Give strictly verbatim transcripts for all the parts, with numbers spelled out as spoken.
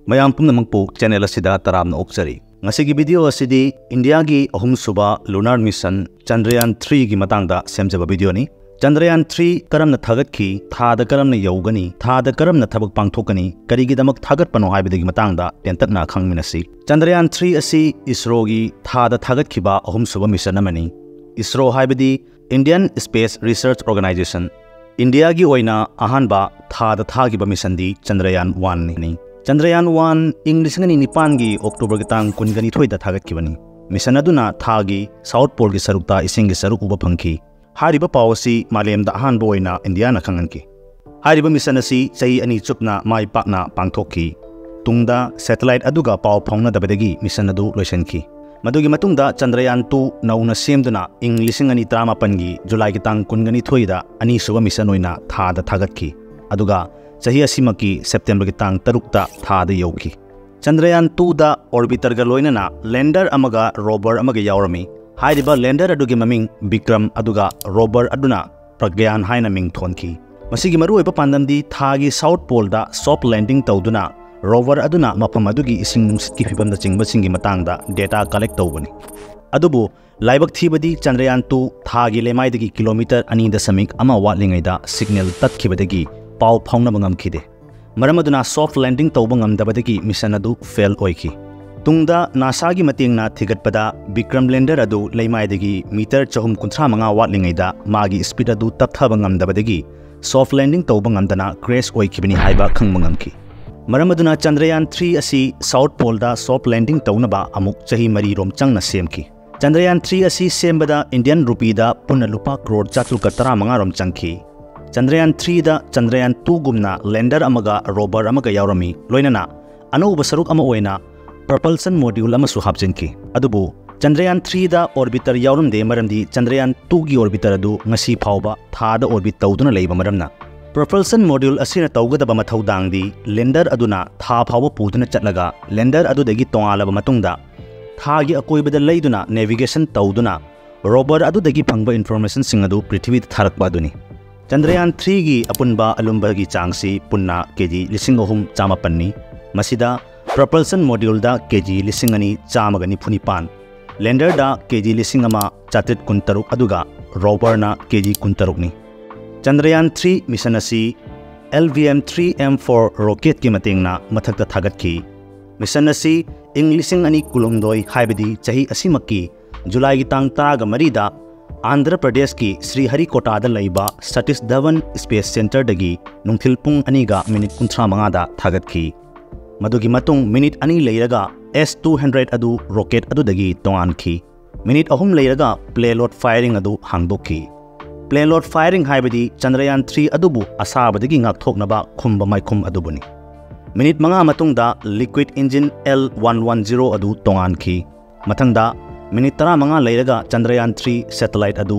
mayam pumnamangpu channel asida taramna okchari ngasigi video asidi India gi ahum suba lunar mission Chandrayaan three gi matangda semjaba video ni Chandrayaan three karamna thagatki thada karamna yogani thada karamna thabak pangthokani karigi damak thagat pano haibidagi matangda tentakna khangminasi Chandrayaan three asi Isro gi thada thagatkiba ahum suba mission amani Isro haibidi Indian Space Research Organization India gi oina ahanba thada thagiba mission di Chandrayaan one ni Chandrayaan one English ngani nipan gi October gi tang kun gani thoida thagat kibani mission aduna thagi South Pole gi sarukta ising gi saruk uba phangki hariba pawasi malem da han boina India na khanganki hariba mission asi chai ani chupna mai pakna pangthokki tungda satellite aduga paw phongna dabadagi mission adu loisanki madugi matungda Chandrayaan two nauna semduna English ngani thirty-seven gi July gi tang kun gani thoida ani suba mission oina thada thagatki aduga Sahi asimaki September ki tang tarukta thada yauki. Chandrayaan two da orbiter ga loinana lander amaga rover amaga yaurami. Hairiba lander adugi maming Bikram aduga rover aduna Pragyan haina ming thonki. Masigi maru eba pandamdi thagi South Pole da soft landing tauduna rover aduna mapam adugi ising nungsit ki fibam da chingba singi matang da data collect taubani. Adubu laibak thibadi Chandrayaan two thagi lemai dagi kilometer ani da samik ama watlingai da signal tat khibadagi Pau Pong Namangam Kide. Maramaduna soft landing Taubangam Dabadaki mission adu fail oiki. Tungda Nasagi Mating na Tigat Pada Bikram lander adu Laimaidagi meter Chahum Kuntramanga Watlingida Magi speed adu Taptabangam Dabadagi soft landing Taubangam Dana crash oikibini Haiba Kangmangamki. Maramaduna Chandrayaan three asi South Pole da soft landing Taunaba Amuk Chahi Mari Rom Chang na Semki. Chandrayaan three asi Sembada Indian Rupee da Punalupa crore Chatu Katara Manga Rom Changki. Chandrayaan three da Chandrayaan two gumna lander amaga rover amaga yaurami loinana anuba saruk ama oina propulsion module ama su hapchenki adubu Chandrayaan three da orbiter yaurum de maramdi Chandrayaan two gi orbiter adu ngasi phawba thada orbit tawduna leiba maramna propulsion module asina tawgadaba mathaudangdi lander aduna tha phawba puduna chatlaga lander adu degi tongalaba matungda thagi akoibada leiduna navigation tawduna rover adu degi phangba information sing adu prithvi tharakba aduni Chandrayaan three gi apunba alumba gi changsi punna kg lising ahum chama panni masida propulsion module da kg lising ani chama gani phunipan lander da kg lising ama chatit kuntaruk aduga rover na kg kuntaruk ni Chandrayaan three mission asi L V M three M four rocket ki matingna mathakta thagat ki mission asi inglising ani kulungdoi haibidi chahi asimaki July gi tang taraga marida Andhra Pradesh ki Sriharikota da laiba Satish Dhawan Space Center dagi nungthil pung aniga minute thirty-three da thagat ki madugi matung minute ani leiraga S two hundred adu rocket adu dagi tongan ki minute ahum leiraga payload firing adu hangdok ki payload firing haibadi Chandrayaan three adubu asabadagi ngakthoknaba khumba maikhum adubuni minute manga matung da liquid engine L one ten adu tongan ki mathang da minute thirty-five leiraga Chandrayaan three satellite adu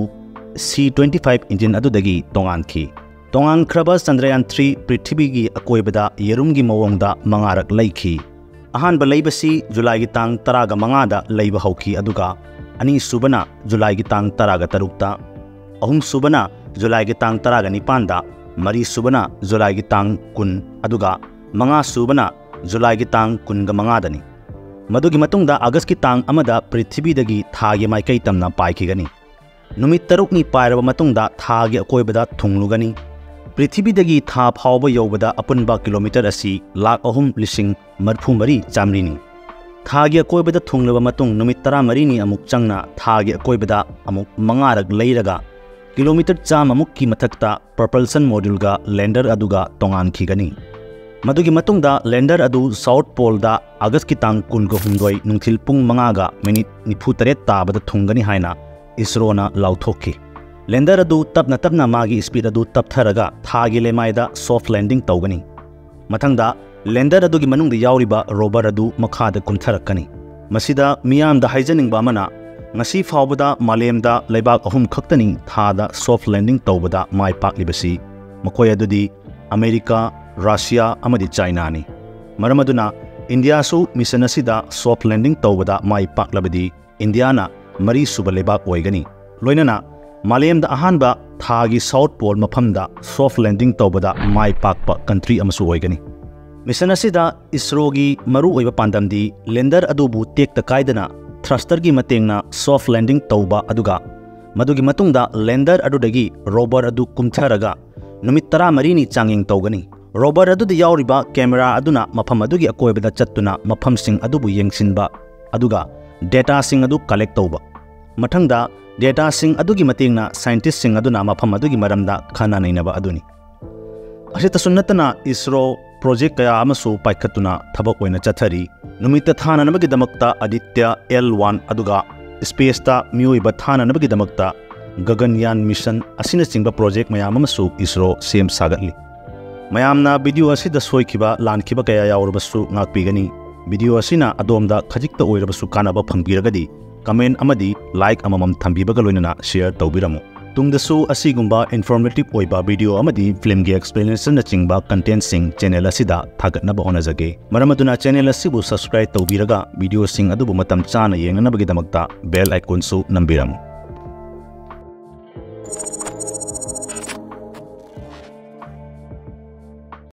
C twenty-five engine adu dagi tongan ki tongan khraba Chandrayaan three prithvi gi akoibada yerum gi mawong da mangarak laiki ahan ba leibasi July gi tang thirty-five da leiba hauki aduga ani subana July gi tang thirty-six ta ahum subana July gi tang thirty-nine da mari subana July gi tang ten aduga manga subana July gi tang ten dani Madugi matungda August ki tang amada prithvi dagi thagi maikai tamna paikigani numit taruk ni pairaba matungda thagi akoibada thunglugani prithvi dagi tha phawba yobada apunba kilometer asi lakh ahum lising marphu mari chamrini thagi akoibada thunglaba matung numit thirty-three ni amuk changna thagi akoibada amuk mangarak leiraga kilometer cham amuk ki mathakta propulsion module ga lander aduga tongan khigani Madugi matungda lander adu South Pole da August ki tang kun ga humdoi nungthil pung manga ga minute nifu tret tabada thungani haina Isro na lauthokki lander adu tapna tapna magi speed adu taptharaga thagi lemaida soft landing tawgani mathangda lander adu gi manungda yauriba rover adu makhada kumtharakani masida miyam da haijaning ba mana ngasi fawbada malemda leibak ahum khaktani thada soft landing tawbada mai paklibasi makoi adudi America Russia amadi China ni maramaduna India su mission asida soft landing tawbada mai paklabadi India na mari suba lebak oigani loinana malem da ahanba thagi South Pole mafamda soft landing tawbada mai pakpa country amasu oigani Mission asida Isro gi maru oiba pandamdi lander adubu tek ta kaidana thruster gi matengna soft landing tauba aduga madugi matungda lander adudagi rover adu kumtharaga numit tara marini changing taugani rover adu di yauriba camera aduna mafam adugi akoibada chattuna mafam sing adubu yengsinba aduga data sing adu collect tauba mathangda data sing adugi matengna scientist sing aduna mafam adugi maramda khana nainaba aduni asita sunnatana Isro project kaya amasu paikatuna thabak oina chathari numita thana nabagi damakta Aditya L one aduga space ta miyoiba thana nabagi damakta Gaganyaan mission asina chingba project mayam amasu Isro sem sagatli mayamna video asida soikiba lankiba kaya yaurbasu ngakpigani video asina adomda khajikta oirabasu kanaba phangbiragadi comment amadi like amamam thambibaga loinana share tawbiramu tungdasu asigumba informative oiba video amadi film gi explanation na chingba content sing channel asida thagatnaba honajage maramaduna channel asibu subscribe tawbiraga video sing adubu matam chana yenganabagi damakta bell icon su nambiramu